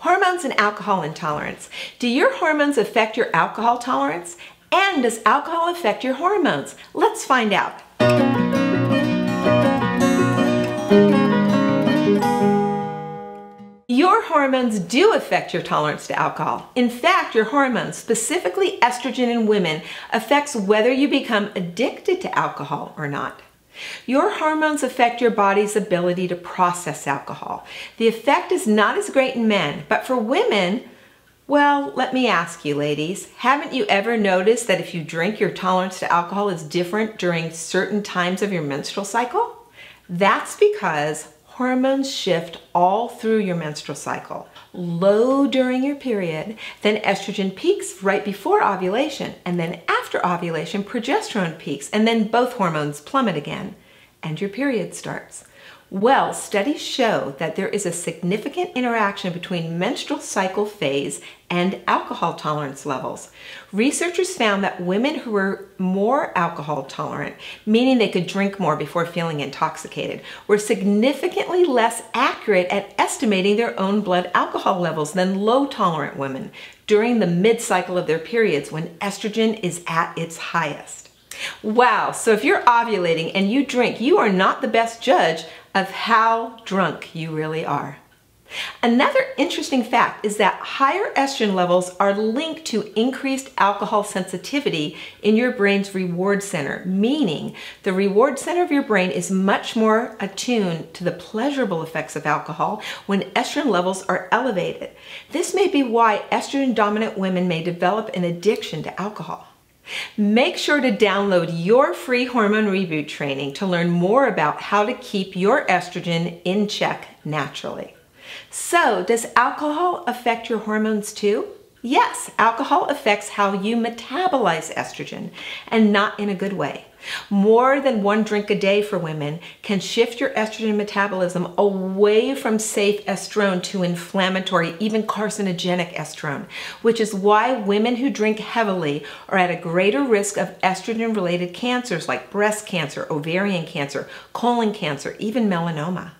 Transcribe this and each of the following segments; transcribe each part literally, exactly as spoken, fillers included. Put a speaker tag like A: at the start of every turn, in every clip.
A: Hormones and alcohol intolerance. Do your hormones affect your alcohol tolerance? And does alcohol affect your hormones? Let's find out. Your hormones do affect your tolerance to alcohol. In fact, your hormones, specifically estrogen in women, affects whether you become addicted to alcohol or not. Your hormones affect your body's ability to process alcohol. The effect is not as great in men, but for women, well, let me ask you ladies, haven't you ever noticed that if you drink, your tolerance to alcohol is different during certain times of your menstrual cycle? That's because hormones shift all through your menstrual cycle. Low during your period, then estrogen peaks right before ovulation, and then after ovulation, progesterone peaks, and then both hormones plummet again, and your period starts. Well, studies show that there is a significant interaction between menstrual cycle phase and alcohol tolerance levels. Researchers found that women who were more alcohol tolerant, meaning they could drink more before feeling intoxicated, were significantly less accurate at estimating their own blood alcohol levels than low tolerant women during the mid-cycle of their periods when estrogen is at its highest. Wow, so if you're ovulating and you drink, you are not the best judge of how drunk you really are. Another interesting fact is that higher estrogen levels are linked to increased alcohol sensitivity in your brain's reward center, meaning the reward center of your brain is much more attuned to the pleasurable effects of alcohol when estrogen levels are elevated. This may be why estrogen-dominant women may develop an addiction to alcohol. Make sure to download your free hormone reboot training to learn more about how to keep your estrogen in check naturally. So, does alcohol affect your hormones too? Yes, alcohol affects how you metabolize estrogen, and not in a good way. More than one drink a day for women can shift your estrogen metabolism away from safe estrone to inflammatory, even carcinogenic estrone, which is why women who drink heavily are at a greater risk of estrogen-related cancers like breast cancer, ovarian cancer, colon cancer, even melanoma.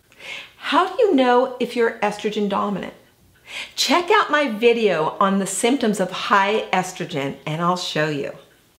A: How do you know if you're estrogen dominant? Check out my video on the symptoms of high estrogen and I'll show you.